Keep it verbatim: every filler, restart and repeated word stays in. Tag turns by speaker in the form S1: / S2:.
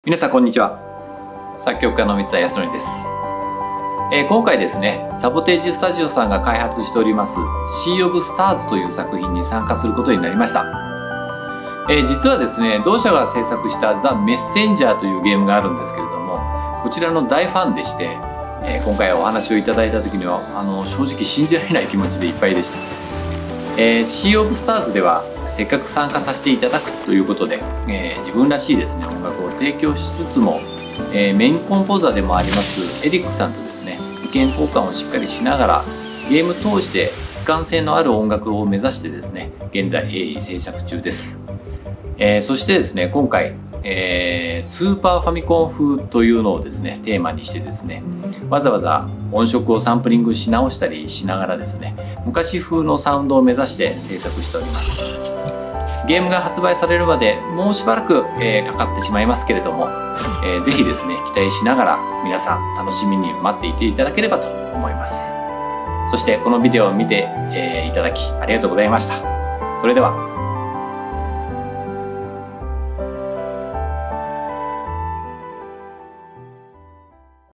S1: 皆さんこんにちは。作曲家の水田康則です。えー、今回ですね、サボテージスタジオさんが開発しておりますシー・オブ・スターズという作品に参加することになりました。えー、実はですね、同社が制作したザ・メッセンジャーというゲームがあるんですけれども、こちらの大ファンでして、えー、今回お話をいただいた時にはあの正直信じられない気持ちでいっぱいでした。えー、シー・オブ・スターズではせっかく参加させていただくということで、えー、自分らしいですね音楽を提供しつつも、えー、メインコンポーザーでもありますエリックさんとですね意見交換をしっかりしながらゲーム通して一貫性のある音楽を目指してですね現在鋭意制作中です。えー、そしてですね今回、えー、スーパーファミコン風というのをですねテーマにしてですねわざわざ音色をサンプリングし直したりしながらですね昔風のサウンドを目指して制作しております。ゲームが発売されるまでもうしばらく、えー、かかってしまいますけれども、えー、ぜひですね期待しながら皆さん楽しみに待っていていただければと思います。そしてこのビデオを見て、えー、いただきありがとうございました。それでは。